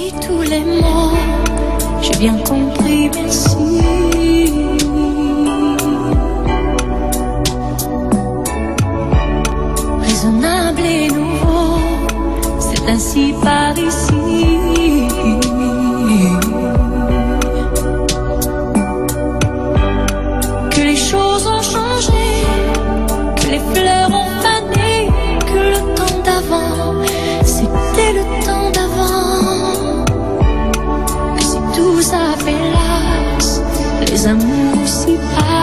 dit tous les mots, j'ai bien compris, merci. Raisonnable et nouveau, c'est ainsi par ici. Que les choses ont changé, que les fleurs ont fané, que le temps d'avant, c'était le temps d'avant. Que si tout ça fait l'as, les amours s'y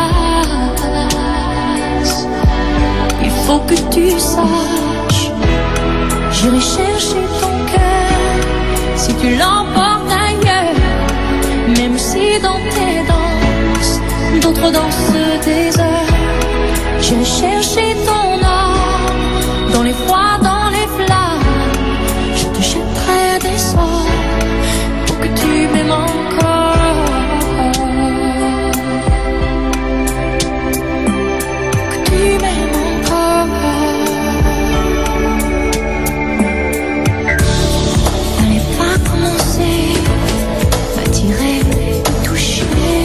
passent. Il faut que tu saches, j'irai chercher ton cœur si tu l'emportes ailleurs. Même si dans tes danses, d'autres dansent des heures. J'irai chercher ton âme dans les froids, dans les flammes. Je te jetterai des sorts pour que tu m'aimes encore. Que tu m'aimes encore. Fallait pas commencer, m'attirer, toucher.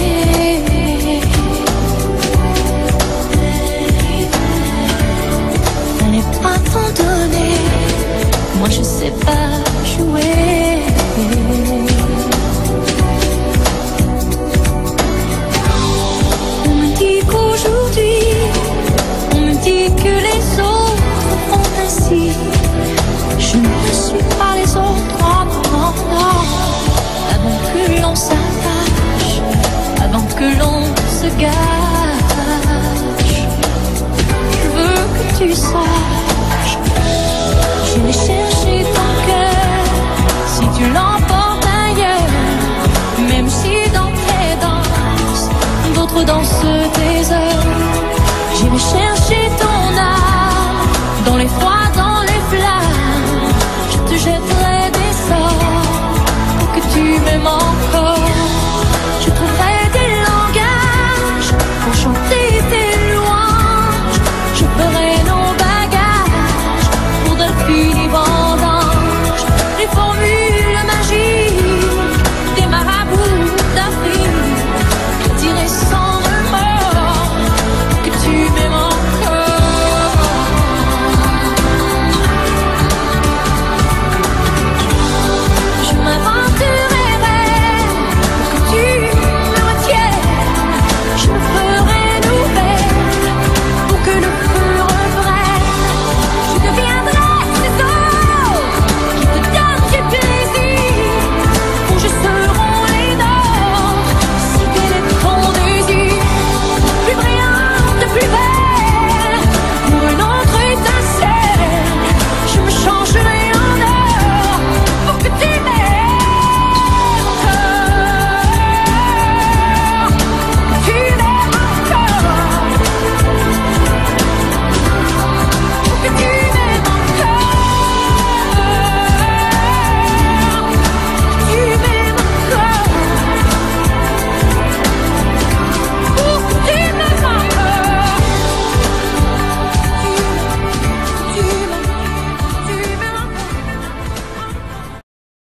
Fallait pas t'en donner, moi je sais pas jouer. On me dit qu'aujourd'hui, on me dit que les autres font ainsi. Je ne suis pas les autres, oh non, non. Avant que l'on s'attache, avant que l'on se gâche, je veux que tu saches, j'irai chercher ton cœur si tu l'emportes ailleurs. Même si dans tes danses, d'autres dansent des heures. J'irai chercher